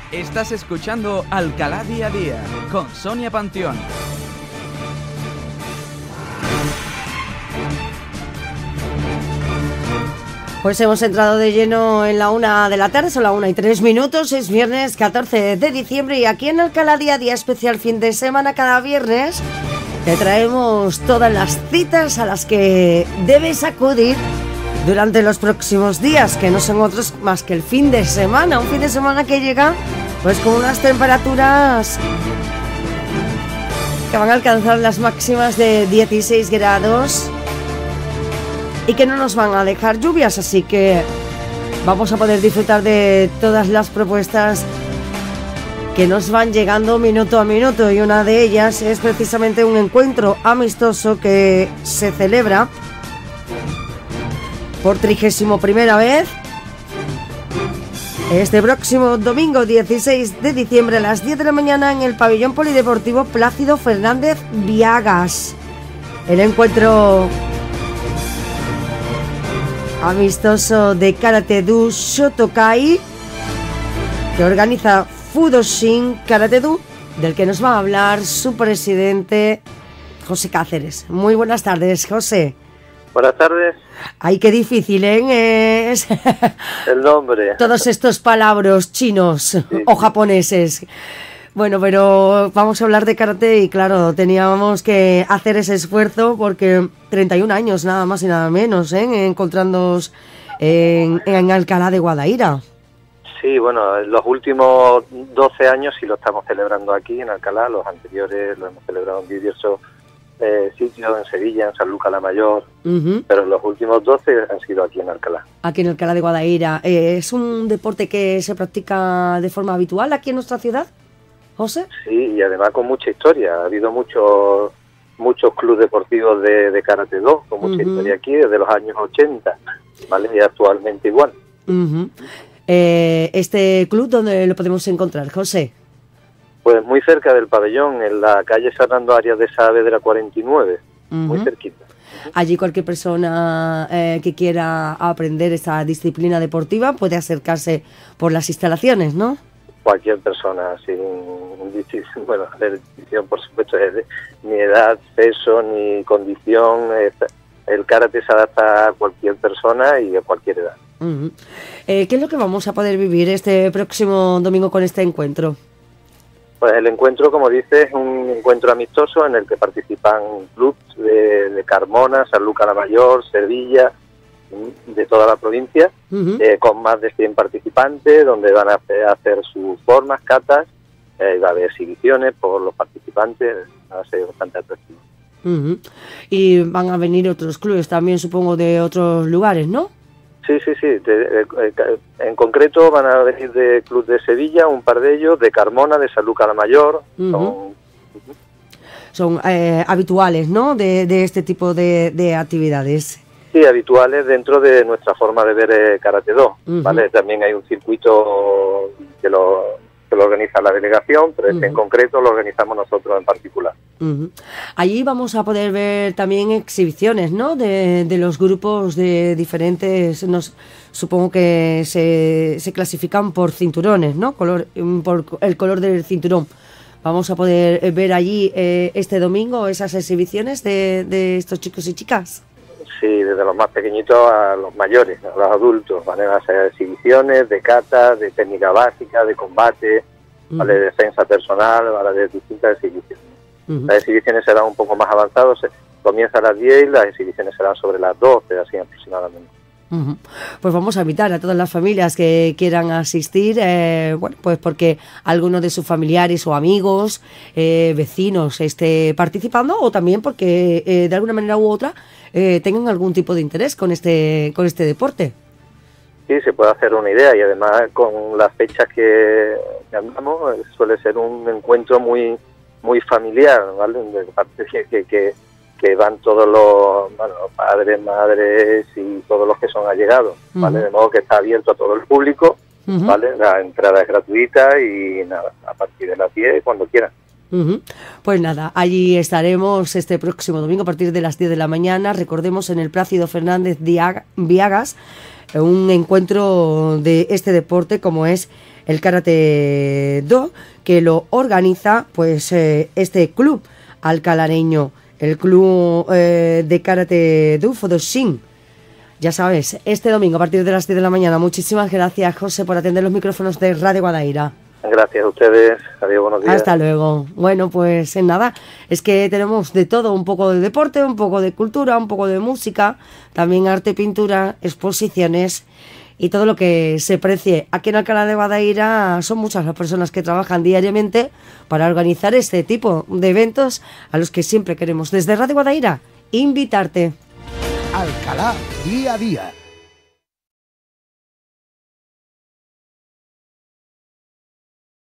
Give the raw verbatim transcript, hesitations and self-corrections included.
Estás escuchando Alcalá Día a Día con Sonia Panteón. Pues hemos entrado de lleno en la una de la tarde, son la una y tres minutos, es viernes catorce de diciembre y aquí en Alcalá Día a Día especial fin de semana cada viernes te traemos todas las citas a las que debes acudir durante los próximos días, que no son otros más que el fin de semana, un fin de semana que llega pues con unas temperaturas que van a alcanzar las máximas de dieciséis grados y que no nos van a dejar lluvias, así que vamos a poder disfrutar de todas las propuestas que nos van llegando minuto a minuto, y una de ellas es precisamente un encuentro amistoso que se celebra por trigésimo primera vez este próximo domingo dieciséis de diciembre a las diez de la mañana en el pabellón polideportivo Plácido Fernández Viagas. El encuentro amistoso de Karate-do Shotokai que organiza Fudoshin Karate-do, del que nos va a hablar su presidente José Cáceres. Muy buenas tardes, José. Buenas tardes. Ay, qué difícil, ¿eh? Es el nombre. Todos estos palabras chinos sí, o japoneses. Bueno, pero vamos a hablar de karate y claro, teníamos que hacer ese esfuerzo porque treinta y un años nada más y nada menos, ¿eh? Encontrándonos en, en Alcalá de Guadaira. Sí, bueno, en los últimos doce años sí lo estamos celebrando aquí en Alcalá, los anteriores lo hemos celebrado en diversos eh, sitios, en Sevilla, en Sanlúcar la Mayor, uh-huh. pero los últimos doce han sido aquí en Alcalá. Aquí en Alcalá de Guadaira. Eh, ¿Es un deporte que se practica de forma habitual aquí en nuestra ciudad, José? Sí, y además con mucha historia. Ha habido muchos muchos clubes deportivos de, de Karate-do, con mucha uh-huh. historia aquí desde los años ochenta, ¿vale? Y actualmente igual. Uh-huh. eh, ¿Este club dónde lo podemos encontrar, José? Pues muy cerca del pabellón, en la calle Fernando Arias de Saavedra cuarenta y nueve, uh-huh. muy cerquita. Allí cualquier persona eh, que quiera aprender esta disciplina deportiva puede acercarse por las instalaciones, ¿no? Cualquier persona, sin bueno, distinción, por supuesto, de, ni edad, peso, ni condición. El karate se adapta a cualquier persona y a cualquier edad. Uh-huh. eh, ¿Qué es lo que vamos a poder vivir este próximo domingo con este encuentro? Pues el encuentro, como dices, es un encuentro amistoso en el que participan clubes de, de Carmona, Sanlúcar la Mayor, Sevilla, de toda la provincia, uh-huh. eh, con más de cien participantes, donde van a hacer, a hacer sus formas, catas, eh, va a haber exhibiciones por los participantes, va a ser bastante atractivo. Uh-huh. Y van a venir otros clubes también, supongo, de otros lugares, ¿no? Sí, sí, sí. De, de, de, en concreto van a venir de Club de Sevilla, un par de ellos, de Carmona, de Sanlúcar la Mayor. Uh-huh. Son, uh-huh. son eh, habituales, ¿no?, de, de este tipo de, de actividades. Sí, habituales dentro de nuestra forma de ver eh, Karate-do, uh-huh. ¿vale? También hay un circuito que lo, que lo organiza la delegación, pero uh-huh. este en concreto lo organizamos nosotros en particular. Uh-huh. Allí vamos a poder ver también exhibiciones, ¿no?, de, de los grupos de diferentes, nos, supongo que se, se clasifican por cinturones, ¿no?, color, por el color del cinturón. Vamos a poder ver allí eh, este domingo esas exhibiciones de, de estos chicos y chicas. Sí, desde los más pequeñitos a los mayores, a los adultos, van a hacer exhibiciones de kata, de técnica básica, de combate, uh-huh. ¿vale? De defensa personal, ¿vale? De distintas exhibiciones. Uh-huh. Las exhibiciones serán un poco más avanzadas, comienza a las diez y las exhibiciones serán sobre las doce, así aproximadamente. Uh-huh. Pues vamos a invitar a todas las familias que quieran asistir, eh, bueno, pues porque alguno de sus familiares o amigos, eh, vecinos esté participando, o también porque eh, de alguna manera u otra eh, tengan algún tipo de interés con este con este deporte. Sí, se puede hacer una idea, y además con las fechas que, que andamos suele ser un encuentro muy muy familiar, ¿vale? De parte que, que que van todos los, bueno, padres, madres y todos los que son allegados, ¿vale? Uh-huh. De modo que está abierto a todo el público, uh-huh. ¿vale? La entrada es gratuita y nada, a partir de las diez, cuando quieran. Uh-huh. Pues nada, allí estaremos este próximo domingo a partir de las diez de la mañana, recordemos, en el Plácido Fernández Viagas, un encuentro de este deporte como es el Karate Do, que lo organiza pues eh, este club alcalareño, el club eh, de Karate Do Fodoshin. Ya sabes, este domingo a partir de las diez de la mañana. Muchísimas gracias, José, por atender los micrófonos de Radio Guadaira. Gracias a ustedes. Adiós, buenos días. Hasta luego. Bueno, pues en nada, es que tenemos de todo, un poco de deporte, un poco de cultura, un poco de música, también arte, pintura, exposiciones y todo lo que se precie. Aquí en Alcalá de Guadaira son muchas las personas que trabajan diariamente para organizar este tipo de eventos a los que siempre queremos desde Radio Guadaira invitarte. Alcalá día a día.